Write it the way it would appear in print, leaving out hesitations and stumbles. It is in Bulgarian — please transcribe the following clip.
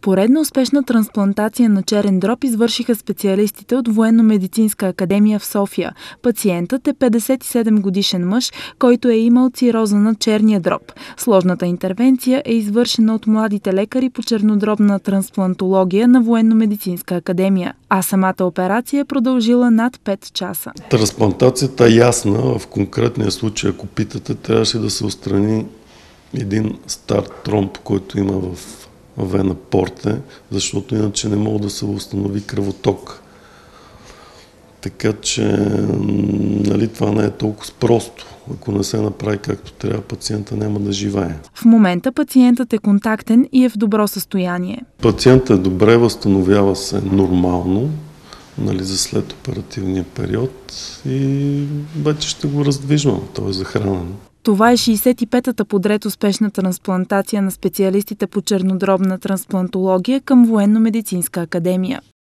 Поредна успешна трансплантация на черен дроб извършиха специалистите от Военно-медицинска академия в София. Пациентът е 57-годишен мъж, който е имал цироза на черния дроб. Сложната интервенция е извършена от младите лекари по чернодробна трансплантология на Военно-медицинска академия, а самата операция е продължила над 5 часа. Трансплантацията е ясна. В конкретния случай, ако питате, трябваше да се отстрани един стар тромб, който има в вена порте, защото иначе не мога да се установи кръвоток. Така че това не е толкова просто. Ако не се направи както трябва, пациента няма да живее. В момента пациентът е контактен и е в добро състояние. Пациентът е добре, възстановява се нормално за след оперативния период и вече ще го раздвижвам, т.е. захранен. Това е 65-та подред успешна трансплантация на специалистите по чернодробна трансплантология към Военно-медицинска академия.